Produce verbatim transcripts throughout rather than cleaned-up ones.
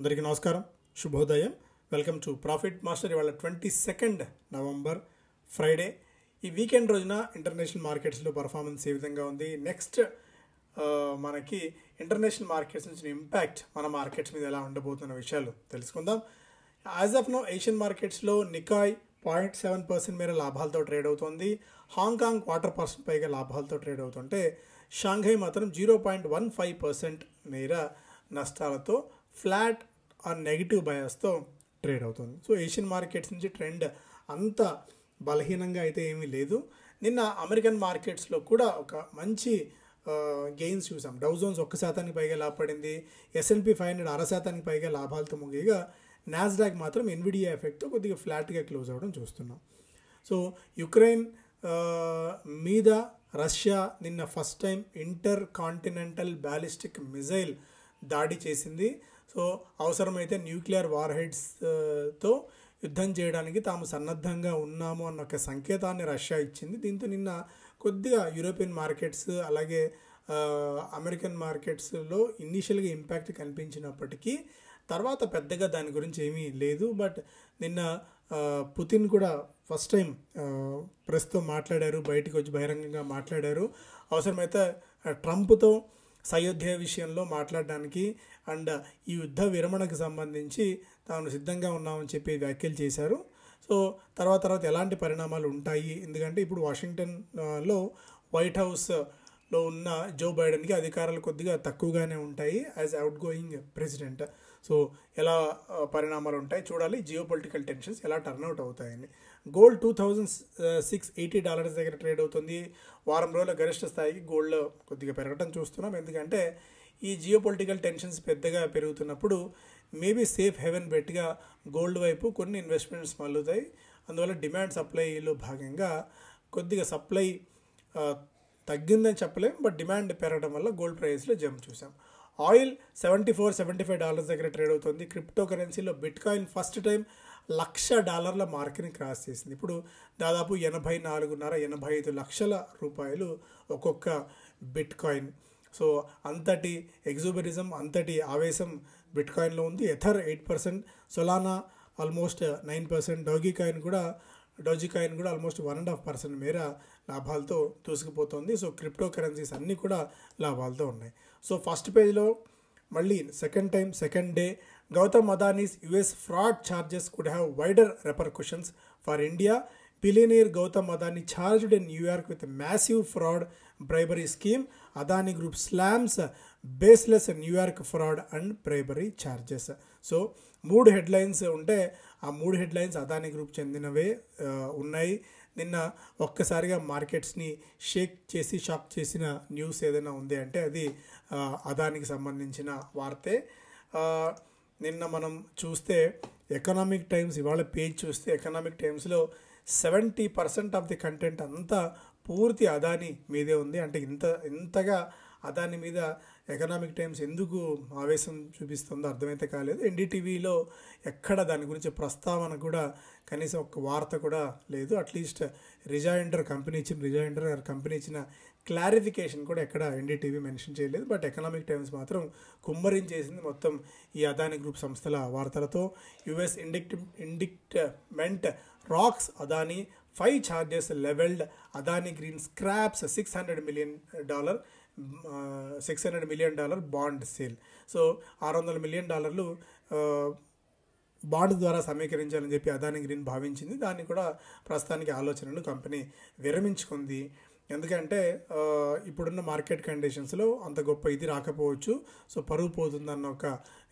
అందరికీ నమస్కారం, శుభోదయం. Welcome to Profit Master. ఇవాళ ట్వంటీ సెకండ్ నవంబర్ ఫ్రైడే. ఈ వీకెండ్ రోజున ఇంటర్నేషనల్ మార్కెట్స్లో పర్ఫార్మెన్స్ ఏ విధంగా ఉంది, నెక్స్ట్ మనకి ఇంటర్నేషనల్ మార్కెట్స్ నుంచి ఇంపాక్ట్ మన మార్కెట్స్ మీద ఎలా ఉండబోతున్న విషయాలు తెలుసుకుందాం. యాజ్ ఆఫ్ నో ఏషియన్ మార్కెట్స్లో నికాయ్ పాయింట్ సెవెన్ పర్సెంట్ మేర లాభాలతో ట్రేడ్ అవుతుంది. హాంకాంగ్ క్వార్టర్ పర్సెంట్ పైగా లాభాలతో ట్రేడ్ అవుతుంటే షాంఘై మాత్రం zero point one five percent మేర నష్టాలతో ఫ్లాట్ ఆర్ నెగిటివ్ బయాస్తో ట్రేడ్ అవుతుంది. సో ఏషియన్ మార్కెట్స్ నుంచి ట్రెండ్ అంత బలహీనంగా అయితే ఏమీ లేదు. నిన్న అమెరికన్ మార్కెట్స్లో కూడా ఒక మంచి గెయిన్స్ చూసాం. డౌ జోన్స్ ఒక్క శాతానికి పైగా లాభపడింది. ఎస్ఎన్పి ఫైవ్ హండ్రెడ్ అర శాతానికి పైగా లాభాలతో ముగిగా నాస్డాక్ మాత్రం ఎన్విడియా ఎఫెక్ట్తో కొద్దిగా ఫ్లాట్గా క్లోజ్ అవ్వడం చూస్తున్నాం. సో యుక్రెయిన్ మీద రష్యా నిన్న first time intercontinental ballistic missile దాడి చేసింది. సో అవసరమైతే న్యూక్లియర్ వార్ హెడ్స్తో యుద్ధం చేయడానికి తాము సన్నద్ధంగా ఉన్నాము అన్న ఒక సంకేతాన్ని రష్యా ఇచ్చింది. దీంతో నిన్న కొద్దిగా యూరోపియన్ మార్కెట్స్ అలాగే అమెరికన్ మార్కెట్స్లో ఇనీషియల్గా ఇంపాక్ట్ కనిపించినప్పటికీ తర్వాత పెద్దగా దాని గురించి ఏమీ లేదు. బట్ నిన్న పుతిన్ కూడా ఫస్ట్ టైం ప్రెస్తో మాట్లాడారు, బయటకు వచ్చి బహిరంగంగా మాట్లాడారు. అవసరమైతే ట్రంప్తో సయోధ్య విషయంలో మాట్లాడడానికి అండ్ ఈ యుద్ధ విరమణకు సంబంధించి తాను సిద్ధంగా ఉన్నామని చెప్పి వ్యాఖ్యలు చేశారు. సో తర్వాత తర్వాత ఎలాంటి పరిణామాలు ఉంటాయి, ఎందుకంటే ఇప్పుడు వాషింగ్టన్లో వైట్ హౌస్లో ఉన్న జో బైడెన్కి అధికారాలు కొద్దిగా తక్కువగానే ఉంటాయి as outgoing president. So ఎలా పరిణామాలు ఉంటాయి చూడాలి. జియో పొలిటికల్ టెన్షన్స్ ఎలా టర్న్అవుట్ అవుతాయని. Gold two thousand six eighty dollars దగ్గర ట్రేడ్ అవుతుంది. వారం రోజుల గరిష్ట స్థాయికి గోల్డ్ కొద్దిగా పెరగటం చూస్తున్నాం. ఎందుకంటే ఈ జియో పొలిటికల్ టెన్షన్స్ పెద్దగా పెరుగుతున్నప్పుడు మేబీ సేఫ్ హెవెన్ బెట్గా గోల్డ్ వైపు కొన్ని ఇన్వెస్ట్మెంట్స్ మల్లుతాయి. అందువల్ల డిమాండ్ సప్లైలో భాగంగా కొద్దిగా సప్లై తగ్గిందని చెప్పలేం, బట్ డిమాండ్ పెరగడం వల్ల గోల్డ్ ప్రైస్లో జంప్ చూసాం. Oil seventy four seventy five dollars దగ్గర ట్రేడ్ అవుతుంది. క్రిప్టో కరెన్సీలో bitcoin first time lakh డాలర్ల మార్క్ని క్రాస్ చేసింది. ఇప్పుడు దాదాపు ఎనభై నాలుగున్నర ఎనభై ఐదు లక్షల రూపాయలు ఒక్కొక్క బిట్ కాయిన్. సో అంతటి ఎగ్జూబరిజం, అంతటి ఆవేశం బిట్ కాయిన్లో ఉంది. Ether eight percent, Solana almost nine percent, Dogecoin కూడా డోజీ కాయిన్ కూడా almost one and half percent మేర లాభాలతో దూసుకుపోతుంది. సో క్రిప్టో కరెన్సీస్ అన్నీ కూడా లాభాలతో ఉన్నాయి. సో ఫస్ట్ పేజ్లో మళ్ళీ second time second day Gautam Adani's US fraud charges could have wider repercussions for India. Billionaire Gautam Adani charged in New York with a massive fraud bribery scheme. Adani Group slams baseless New York fraud and bribery charges. So మూడు headlines ఉంటే ఆ మూడు headlines Adani group చెందినవే ఉన్నాయి. నిన్న ఒక్కసారిగా మార్కెట్స్ని షేక్ చేసి shock చేసిన న్యూస్ ఏదైనా ఉంది అంటే అది అదానికి సంబంధించిన వార్తే. నిన్న మనం చూస్తే ఎకనామిక్ టైమ్స్ ఇవాళ పేజ్ చూస్తే ఎకనామిక్ టైమ్స్లో seventy percent of the content అంతా పూర్తి అదానీ మీదే ఉంది. అంటే ఇంత ఇంతగా అదానీ మీద ఎకనామిక్ టైమ్స్ ఎందుకు ఆవేశం చూపిస్తుందో అర్థమైతే కాలేదు. ఎన్డీటీవీలో ఎక్కడ దాని గురించి ప్రస్తావన కూడా, కనీసం ఒక వార్త కూడా లేదు. అట్లీస్ట్ రిజాయిండర్ కంపెనీ ఇచ్చిన రిజాయిండర్ కంపెనీ ఇచ్చిన క్లారిఫికేషన్ కూడా ఎక్కడ ఎన్డీటీవీ మెన్షన్ చేయలేదు. బట్ ఎకనామిక్ టైమ్స్ మాత్రం కుమ్మరించేసింది మొత్తం ఈ అదానీ గ్రూప్ సంస్థల వార్తలతో. US indict indictment rocks Adani, five charges levelled, Adani green scraps six hundred million dollar six hundred million dollar bond sale. So ఆరు వందల మిలియన్ డాలర్లు బాండ్ ద్వారా సమీకరించాలని చెప్పి అదానీ గ్రీన్ భావించింది. దాన్ని కూడా ప్రస్తుతానికి ఆలోచనలు కంపెనీ విరమించుకుంది. ఎందుకంటే ఇప్పుడున్న మార్కెట్ కండిషన్స్లో అంత గొప్ప ఇది రాకపోవచ్చు, సో పరువు పోతుందన్న ఒక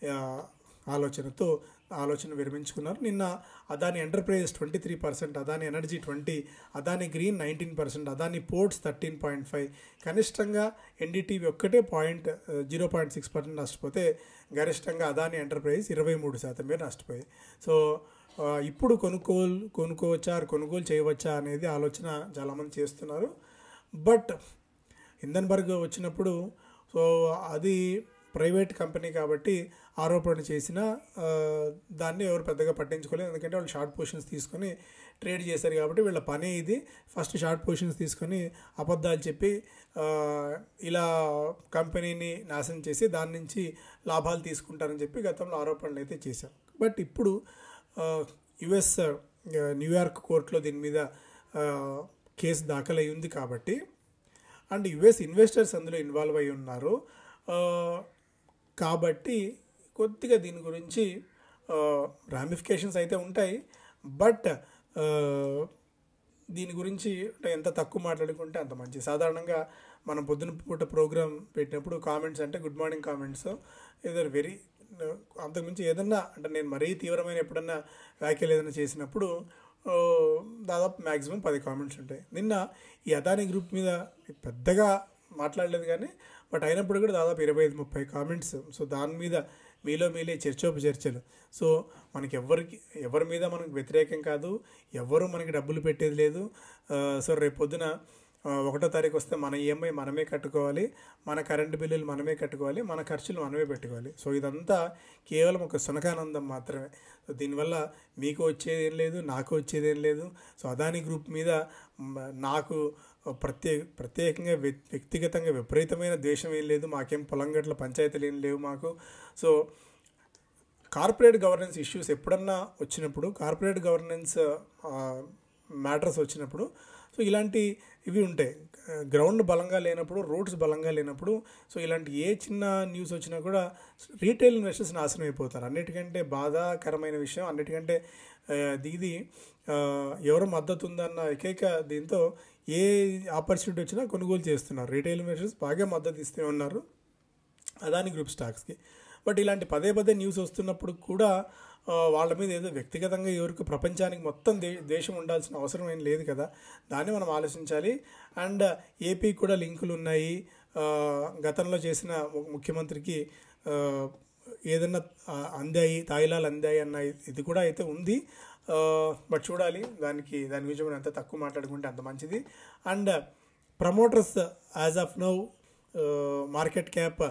ఆలోచనతో ఆలోచన విరమించుకున్నారు. నిన్న Adani Enterprises twenty three percent, Adani Energy twenty, Adani Green nineteen percent, Adani Ports thirteen point five. కనిష్టంగా ఎన్డీటీవీ ఒక్కటే point zero point six percent నష్టపోతే గరిష్టంగా అదానీ ఎంటర్ప్రైజ్ ఇరవై మూడు శాతం మీద నష్టపోయాయి. సో ఇప్పుడు కొనుగోలు కొనుక్కోవచ్చా కొనుగోలు చేయవచ్చా అనేది ఆలోచన చాలామంది చేస్తున్నారు. బట్ హిండన్బర్గ్ వచ్చినప్పుడు సో అది ప్రైవేట్ కంపెనీ కాబట్టి ఆరోపణ చేసిన దాన్ని ఎవరు పెద్దగా పట్టించుకోలేదు, ఎందుకంటే వాళ్ళు షార్ట్ పొజిషన్స్ తీసుకొని ట్రేడ్ చేశారు కాబట్టి వీళ్ళ పనే ఇది. ఫస్ట్ షార్ట్ పొజిషన్స్ తీసుకొని అబద్ధాలు చెప్పి ఇలా కంపెనీని నాశనం చేసి దాని నుంచి లాభాలు తీసుకుంటారని చెప్పి గతంలో ఆరోపణలు అయితే చేశారు. బట్ ఇప్పుడు యుఎస్ న్యూయార్క్ కోర్టులో దీని మీద కేసు దాఖలై ఉంది కాబట్టి, అండ్ యుఎస్ ఇన్వెస్టర్స్ అందులో ఇన్వాల్వ్ అయి ఉన్నారు కాబట్టి కొద్దిగా దీని గురించి రామిఫికేషన్స్ అయితే ఉంటాయి. బట్ దీని గురించి ఎంత తక్కువ మాట్లాడుకుంటే అంత మంచి. సాధారణంగా మనం పొద్దున పూట ప్రోగ్రామ్ పెట్టినప్పుడు కామెంట్స్ అంటే గుడ్ మార్నింగ్ కామెంట్స్ ఏదైనా వెరీ అంతకుమించి ఏదన్నా అంటే నేను మరీ తీవ్రమైన ఎప్పుడన్నా వ్యాఖ్యలు ఏదైనా చేసినప్పుడు దాదాపు మ్యాక్సిమం పది కామెంట్స్ ఉంటాయి. నిన్న ఈ అదానీ గ్రూప్ మీద పెద్దగా మాట్లాడలేదు కానీ బట్ అయినప్పుడు కూడా దాదాపు ఇరవై ఐదు ముప్పై కామెంట్స్. సో దాని మీద మీలో మీలే చర్చోప చర్చలు. సో మనకి ఎవరికి ఎవరి మీద మనకు వ్యతిరేకం కాదు, ఎవరు మనకి డబ్బులు పెట్టేది లేదు. సో రేపు పొద్దున ఒకటో తారీఖు వస్తే మన ఈఎంఐ మనమే కట్టుకోవాలి, మన కరెంటు బిల్లులు మనమే కట్టుకోవాలి, మన ఖర్చులు మనమే పెట్టుకోవాలి. సో ఇదంతా కేవలం ఒక సునకానందం మాత్రమే. సో దీనివల్ల మీకు వచ్చేదేం లేదు, నాకు వచ్చేదేం లేదు. సో అదానీ గ్రూప్ మీద నాకు ప్రత్యే ప్రత్యేకంగా వ్యక్తిగతంగా విపరీతమైన ద్వేషం ఏం లేదు, మాకేం పొలం గట్ల పంచాయతీలు ఏం లేవు మాకు. సో కార్పొరేట్ గవర్నెన్స్ ఇష్యూస్ ఎప్పుడన్నా వచ్చినప్పుడు, కార్పొరేట్ గవర్నెన్స్ మ్యాటర్స్ వచ్చినప్పుడు సో ఇలాంటి ఇవి ఉంటాయి. గ్రౌండ్ బలంగా లేనప్పుడు, రూట్స్ బలంగా లేనప్పుడు సో ఇలాంటి ఏ చిన్న న్యూస్ వచ్చినా కూడా రీటైల్ ఇన్వెస్టర్స్ నాశనం అయిపోతారు. అన్నిటికంటే బాధాకరమైన విషయం, అన్నిటికంటే ఇది ఎవరు మద్దతు ఉందన్న ఏకైక దీంతో ఏ ఆపర్చునిటీ వచ్చినా కొనుగోలు చేస్తున్నారు. రీటైల్ ఇన్వెస్టర్స్ బాగా మద్దతు ఇస్తూ ఉన్నారు అదానీ గ్రూప్ స్టాక్స్కి. బట్ ఇలాంటి పదే పదే న్యూస్ వస్తున్నప్పుడు కూడా వాళ్ళ మీద ఏదో వ్యక్తిగతంగా ఎవరికి ప్రపంచానికి మొత్తం దే దేశం ఉండాల్సిన అవసరం ఏం లేదు కదా, దాన్ని మనం ఆలోచించాలి. అండ్ ఏపీ కూడా లింకులు ఉన్నాయి. గతంలో చేసిన ముఖ్యమంత్రికి ఏదన్నా అందాయి, తాయిలాలు అందాయి అన్న ఇది కూడా అయితే ఉంది. బట్ చూడాలి దానికి, దాని గురించి మనం ఎంత తక్కువ మాట్లాడుకుంటే అంత మంచిది. And promoters as of now market cap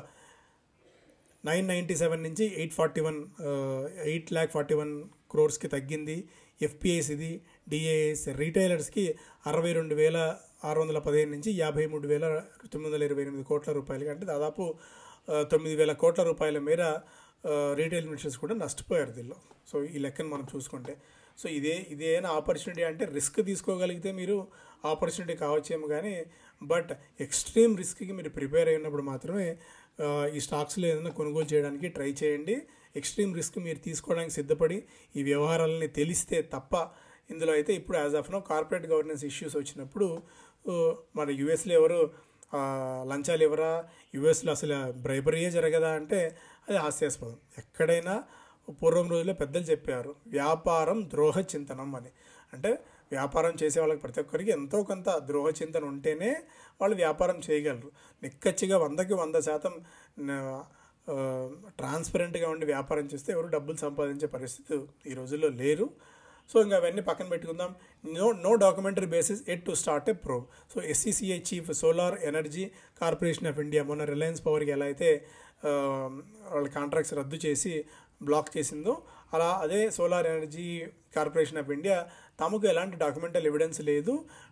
nine ninety seven నుంచి eight forty one eight lakh forty one క్రోర్స్కి తగ్గింది. ఎఫ్పిఐస్ ఇది, డిఏఎస్ రీటైలర్స్కి అరవై రెండు వేల ఆరు వందల పదిహేను నుంచి యాభై మూడు వేల తొమ్మిది వందల ఇరవై ఎనిమిది కోట్ల రూపాయలు, అంటే దాదాపు తొమ్మిది వేల కోట్ల రూపాయల మేర రీటైల్ ఇన్వెస్టర్స్ కూడా నష్టపోయారు దీనిలో. సో ఈ లెక్కను మనం చూసుకుంటే సో ఇదే ఇదేనా ఆపర్చునిటీ అంటే రిస్క్ తీసుకోగలిగితే మీరు ఆపర్చునిటీ కావచ్చేమో కానీ బట్ ఎక్స్ట్రీమ్ రిస్క్కి మీరు ప్రిపేర్ అయినప్పుడు మాత్రమే ఈ స్టాక్స్లో ఏదైనా కొనుగోలు చేయడానికి ట్రై చేయండి. ఎక్స్ట్రీమ్ రిస్క్ మీరు తీసుకోవడానికి సిద్ధపడి ఈ వ్యవహారాలని తెలిస్తే తప్ప ఇందులో అయితే ఇప్పుడు as of now corporate governance issues వచ్చినప్పుడు మన యూఎస్లో ఎవరు లంచాలు ఎవరా, యూఎస్లో అసలు బ్రైబరీయే జరగదా అంటే అది హాస్యాస్పదం. ఎక్కడైనా పూర్వం రోజుల్లో పెద్దలు చెప్పారు వ్యాపారం ద్రోహ చింతనం అని. అంటే వ్యాపారం చేసే వాళ్ళకి ప్రతి ఒక్కరికి ఎంతో కొంత ద్రోహ చింతన ఉంటేనే వాళ్ళు వ్యాపారం చేయగలరు. నిక్కచ్చిగా వందకి వంద శాతం ట్రాన్స్పరెంట్గా ఉండి వ్యాపారం చేస్తే ఎవరు డబ్బులు సంపాదించే పరిస్థితి ఈ రోజుల్లో లేరు. సో ఇంకా అవన్నీ పక్కన పెట్టుకుందాం. No no documentary basis at to start a probe. So SECI chief Solar Energy Corporation of India మొన్న రిలయన్స్ పవర్కి ఎలా అయితే వాళ్ళ కాంట్రాక్ట్స్ రద్దు చేసి బ్లాక్ చేసిందో అలా అదే Solar Energy Corporation of India తమకు ఎలాంటి డాక్యుమెంటల్ ఎవిడెన్స్ లేదు,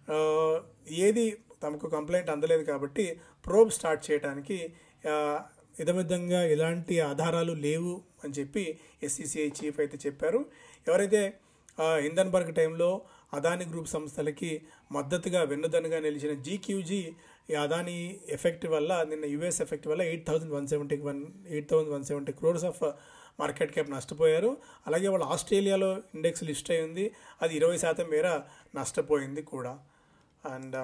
ఏది తమకు కంప్లైంట్ అందలేదు కాబట్టి ప్రోబ్ స్టార్ట్ చేయడానికి ఇదమిద్దంగా ఎలాంటి ఆధారాలు లేవు అని చెప్పి ఎస్సీసీఐ చీఫ్ అయితే చెప్పారు. ఎవరైతే హిండన్బర్గ్ టైంలో అదానీ గ్రూప్ సంస్థలకి మద్దతుగా వెన్నుదన్నుగా నిలిచిన జీక్యూజీ ఈ అదానీ ఎఫెక్ట్ వల్ల నిన్న యుఎస్ ఎఫెక్ట్ వల్ల eight thousand one seventy one eight thousand one seventy crores of market cap నష్టపోయారు. అలాగే వాళ్ళు ఆస్ట్రేలియాలో ఇండెక్స్ లిస్ట్ అయి ఉంది, అది ఇరవై శాతం మేర నష్టపోయింది కూడా. అండ్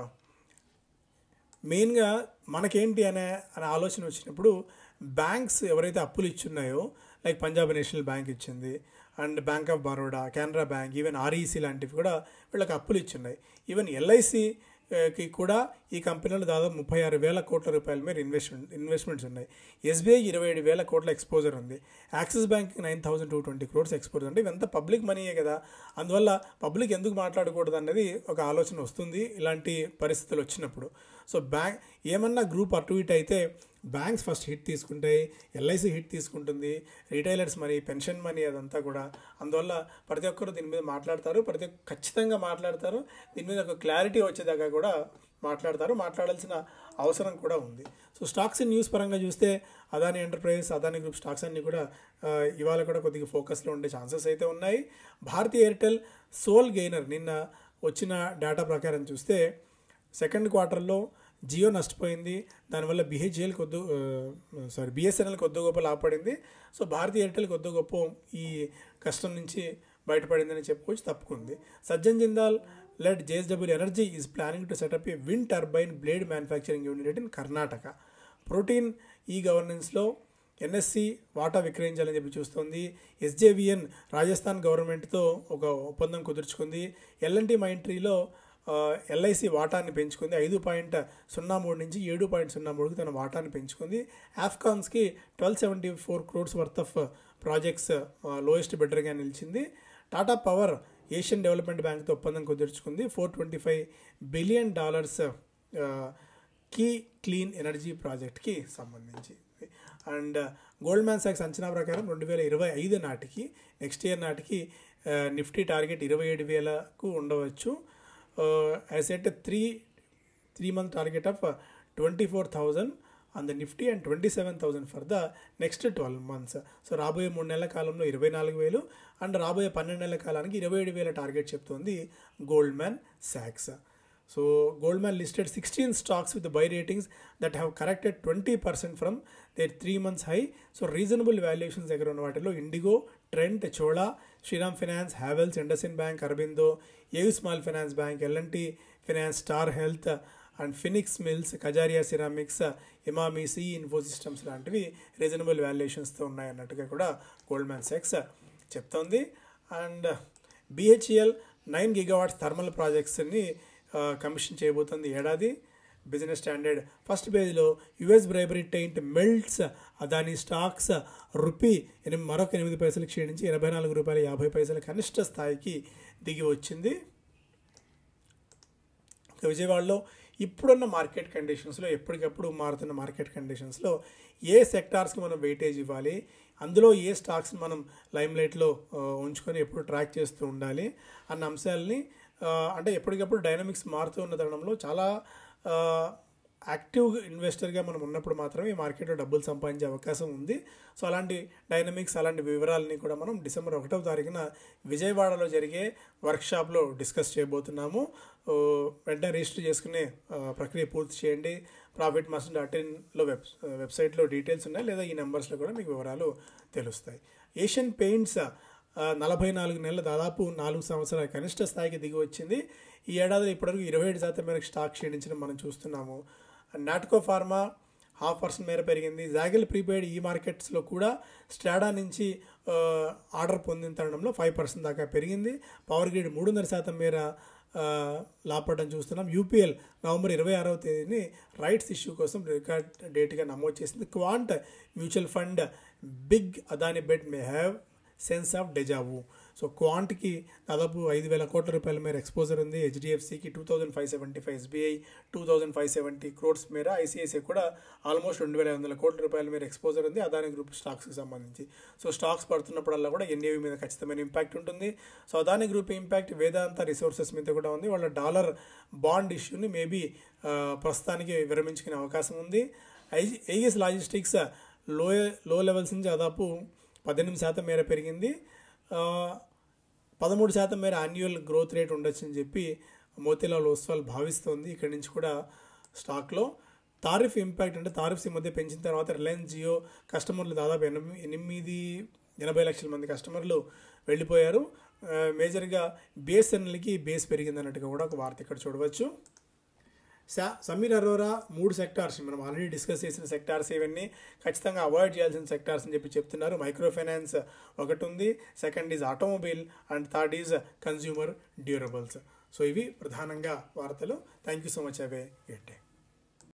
మెయిన్గా మనకేంటి అనే అనే ఆలోచన వచ్చినప్పుడు బ్యాంక్స్ ఎవరైతే అప్పులు ఇచ్చున్నాయో లైక్ పంజాబ్ నేషనల్ బ్యాంక్ ఇచ్చింది and Bank of Baroda, Canara Bank, even REC లాంటివి కూడా వీళ్ళకి అప్పులు ఇచ్చున్నాయి. ఈవెన్ ఎల్ఐసికి కూడా ఈ కంపెనీలో దాదాపు ముప్పై ఆరు వేల కోట్ల రూపాయల మేర ఇన్వెస్ట్మెంట్ ఇన్వెస్ట్మెంట్స్ ఉన్నాయి. ఎస్బీఐ ఇరవై ఏడు వేల కోట్ల ఎక్స్పోజర్ ఉంది. యాక్సిస్ బ్యాంక్కి nine thousand two twenty crores exposure అంటే ఇవంతా పబ్లిక్ మనీయే కదా. అందువల్ల పబ్లిక్ ఎందుకు మాట్లాడకూడదు అనేది ఒక ఆలోచన వస్తుంది ఇలాంటి పరిస్థితులు వచ్చినప్పుడు. సో బ్యాంక్ ఏమన్నా గ్రూప్ అటు ఇటు అయితే బ్యాంక్స్ ఫస్ట్ హిట్ తీసుకుంటాయి, ఎల్ఐసి హిట్ తీసుకుంటుంది, రిటైలర్స్ మనీ, పెన్షన్ మనీ, అదంతా కూడా. అందువల్ల ప్రతి ఒక్కరు దీని మీద మాట్లాడతారు, ప్రతి ఒక్క ఖచ్చితంగా మాట్లాడతారు. దీని మీద ఒక క్లారిటీ వచ్చేదాకా కూడా మాట్లాడతారు, మాట్లాడాల్సిన అవసరం కూడా ఉంది. సో స్టాక్స్ న్యూస్ పరంగా చూస్తే Adani Enterprises, Adani group stocks అన్నీ కూడా ఇవాళ కూడా కొద్దిగా ఫోకస్లో ఉండే ఛాన్సెస్ అయితే ఉన్నాయి. Bharti Airtel sole gainer. నిన్న వచ్చిన డేటా ప్రకారం చూస్తే సెకండ్ క్వార్టర్లో జియో నష్టపోయింది, దానివల్ల బిహెచ్ఎల్ కొద్దు సారీ బిఎస్ఎన్ఎల్ కొద్ది గొప్ప లాభపడింది. సో భారతీ ఎయిర్టెల్ కొద్ది గొప్ప ఈ కష్టం నుంచి బయటపడిందని చెప్పుకోవచ్చు, తప్పుకుంది. Sajjan Jindal led J S W Energy is planning to set up a wind turbine blade manufacturing unit in Karnataka. Protean ఈ గవర్నెన్స్లో ఎన్ఎస్సి వాటా విక్రయించాలని చెప్పి చూస్తుంది. ఎస్జేవిఎన్ రాజస్థాన్ గవర్నమెంట్తో ఒక ఒప్పందం కుదుర్చుకుంది. ఎల్ఎన్టీ మైంట్రీలో ఎల్ఐసి వాటాన్ని పెంచుకుంది, ఐదు పాయింట్ సున్నా మూడు నుంచి ఏడు పాయింట్ సున్నా మూడుకి తన వాటాన్ని పెంచుకుంది. ఆఫ్కాన్స్కి twelve seventy four crores worth of projects lowest బెటర్గా నిలిచింది. టాటా పవర్ ఏషియన్ డెవలప్మెంట్ బ్యాంక్తో ఒప్పందం కుదుర్చుకుంది four twenty five billion dollars key clean energy ప్రాజెక్ట్కి సంబంధించి. అండ్ గోల్డ్మ్యాన్ సాక్స్ అంచనా ప్రకారం రెండు వేల ఇరవై ఐదు నాటికి నెక్స్ట్ ఇయర్ నాటికి నిఫ్టీ టార్గెట్ ఇరవై ఏడు వేలకు ఉండవచ్చు. As at three three month target of twenty four thousand on the Nifty and twenty seven thousand for the next twelve months. So రాబోయే మూడు నెలల కాలంలో ఇరవై నాలుగు వేలు అండ్ రాబోయే పన్నెండు నెలల కాలానికి ఇరవై ఏడు వేల టార్గెట్ చెప్తోంది గోల్డ్మ్యాన్ సాక్స్. So Goldman listed sixteen stocks with buy ratings that have corrected twenty percent from there three months high. So reasonable valuations దగ్గర ఉన్న వాటిలో IndiGo, Trent, Chola, Shriram Finance, Havells, IndusInd Bank, Aurobindo, AU Small Finance Bank, LnT Finance, Star Health and Phoenix Mills, Kajaria Ceramics, Emami, C Infosystems లాంటివి reasonable వాల్యుయేషన్స్తో ఉన్నాయన్నట్టుగా కూడా Goldman సాక్స్ చెప్తోంది. And BHEL nine gigawatts thermal ప్రాజెక్ట్స్ని కమిషన్ చేయబోతుంది ఏడాది. బిజినెస్ స్టాండర్డ్ ఫస్ట్ పేజ్లో US bribery taint melts Adani stocks rupee ఎనిమిది మరొక ఎనిమిది పైసలు క్షీణించి ఎనభై నాలుగు రూపాయల యాభై పైసల కనిష్ట స్థాయికి దిగి వచ్చింది. విజయవాడలో ఇప్పుడున్న మార్కెట్ కండిషన్స్లో, ఎప్పటికప్పుడు మారుతున్న మార్కెట్ కండిషన్స్లో ఏ సెక్టార్స్కి మనం వెయిటేజ్ ఇవ్వాలి, అందులో ఏ స్టాక్స్ని మనం లైమ్లైట్లో ఉంచుకొని ఎప్పుడు ట్రాక్ చేస్తూ ఉండాలి అన్న అంశాలని, అంటే ఎప్పటికప్పుడు డైనమిక్స్ మారుతూ ఉన్న తరుణంలో చాలా యాక్టివ్ ఇన్వెస్టర్గా మనం ఉన్నప్పుడు మాత్రమే ఈ మార్కెట్లో డబ్బులు సంపాదించే అవకాశం ఉంది. సో అలాంటి డైనమిక్స్, అలాంటి వివరాలని కూడా మనం డిసెంబర్ ఒకటవ తారీఖున విజయవాడలో జరిగే వర్క్షాప్లో డిస్కస్ చేయబోతున్నాము. వెంటనే రిజిస్టర్ చేసుకునే ప్రక్రియ పూర్తి చేయండి. ప్రాఫిట్ మాస్టర్ డాట్ ఇన్లో వెబ్ వెబ్సైట్లో డీటెయిల్స్ ఉన్నాయి, లేదా ఈ నెంబర్స్లో కూడా మీకు వివరాలు తెలుస్తాయి. ఏషియన్ పెయింట్స్ నలభై నాలుగు నెలల దాదాపు నాలుగు సంవత్సరాల కనిష్ట స్థాయికి దిగి వచ్చింది. ఈ ఏడాదిలో ఇప్పటివరకు ఇరవై ఏడు శాతం మేరకు స్టాక్ క్షీణించడం మనం చూస్తున్నాము. నాట్కో ఫార్మా హాఫ్ పర్సెంట్ మేర పెరిగింది. జాగెల్ ప్రీపెయిడ్ ఈ మార్కెట్స్లో కూడా స్ట్రాడా నుంచి ఆర్డర్ పొందిన తరుణంలో ఫైవ్ పర్సెంట్ దాకా పెరిగింది. పవర్ గ్రిడ్ మూడున్నర శాతం మేర లాభపడడం చూస్తున్నాం. యూపీఎల్ నవంబర్ ఇరవై ఆరవ తేదీని రైట్స్ ఇష్యూ కోసం రికార్డ్ డేట్గా నమోదు చేసింది. Quant Mutual Fund big Adani bet may have sense of deja. Vu క్వాంట్కి దాదాపు ఐదు వేల కోట్ల రూపాయల మేర ఎక్స్పోజర్ ఉంది. హెచ్డిఎఫ్సికి two thousand five seventy five SBI two thousand five seventy crores మేర, ఐసిఐసిఐ కూడా ఆల్మోస్ట్ రెండు వేల ఐదు వందల కోట్ల రూపాయల మేర ఎక్స్పోజర్ ఉంది అదాని గ్రూప్ స్టాక్స్కి సంబంధించి. సో స్టాక్స్ పడుతున్నప్పుడల్లా కూడా ఎన్ఏవి మీద ఖచ్చితమైన ఇంపాక్ట్ ఉంటుంది. So Adani group impact Vedanta resources మీద కూడా ఉంది. వాళ్ళ డాలర్ బాండ్ ఇష్యూని మేబీ ప్రస్తుతానికి విరమించుకునే అవకాశం ఉంది. ఐ ఏఎస్ లాజిస్టిక్స్ లో లో లెవెల్స్ నుంచి దాదాపు పద్దెనిమిది శాతం మేర పెరిగింది. పదమూడు శాతం మేర యాన్యువల్ గ్రోత్ రేట్ ఉండొచ్చని చెప్పి మోతీలాల్ ఓస్వాల్ భావిస్తోంది. ఇక్కడి నుంచి కూడా స్టాక్లో తారిఫ్ ఇంపాక్ట్, అంటే తారిఫ్స్ ఈ మధ్య పెంచిన తర్వాత రిలయన్స్ జియో కస్టమర్లు దాదాపు ఎనిమిది ఎనిమిది ఎనభై లక్షల మంది కస్టమర్లు వెళ్ళిపోయారు. మేజర్గా బిఎస్ఎన్ఎల్కి బేస్ పెరిగింది అన్నట్టుగా కూడా ఒక వార్త ఇక్కడ చూడవచ్చు. సా సమీర్ అరోరా మూడు సెక్టార్స్ మనం ఆల్రెడీ డిస్కస్ చేసిన సెక్టార్స్ ఇవన్నీ ఖచ్చితంగా అవాయిడ్ చేయాల్సిన సెక్టార్స్ అని చెప్పి చెప్తున్నారు. మైక్రో ఫైనాన్స్ ఒకటి ఉంది, second is automobile and third is consumer durables. So ఇవి ప్రధానంగా వార్తలు. Thank you so much. Have a great day.